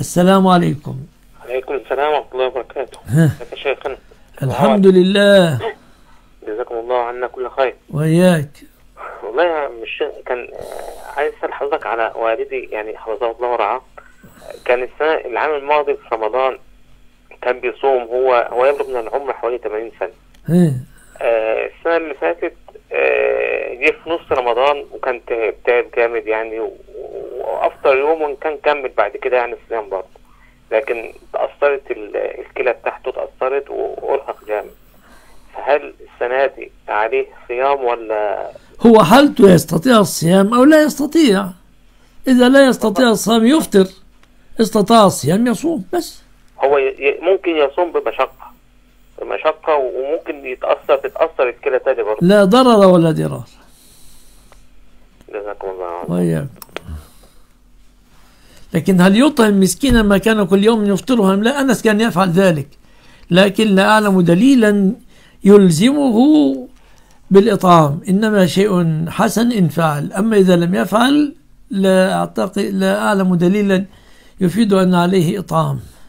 السلام عليكم. عليكم السلام ورحمة الله وبركاته. ها. ازيك يا شيخنا؟ الحمد لله. جزاكم الله عنا كل خير. وإياك. والله مش كان عايز اسال حضرتك على والدي، يعني حفظه الله ورعاه. كان العام الماضي في رمضان كان بيصوم، هو يبلغ من العمر حوالي 80 سنة. ها. السنة اللي فاتت جه في نص رمضان وكان تعب جامد يعني، وافطر يوم وان كان كمل بعد كده يعني الصيام برضه، لكن تأثرت الكلى بتاعته تأثرت وأرهق جامد. فهل السنة دي عليه صيام ولا؟ هو حالته يستطيع الصيام أو لا يستطيع. إذا لا يستطيع الصيام يفطر، استطاع الصيام يصوم بس. هو ممكن يصوم بمشقة وممكن تتأثر الكلى تاني برضه. لا ضرر ولا ضرار. جزاكم الله عنه. وإياك. لكن هل يطعم مسكينا ما كان كل يوم يفطره أم لا؟ أنس كان يفعل ذلك، لكن لا أعلم دليلا يلزمه بالإطعام، إنما شيء حسن إن فعل. أما إذا لم يفعل لا أعلم دليلا يفيد أن عليه إطعام.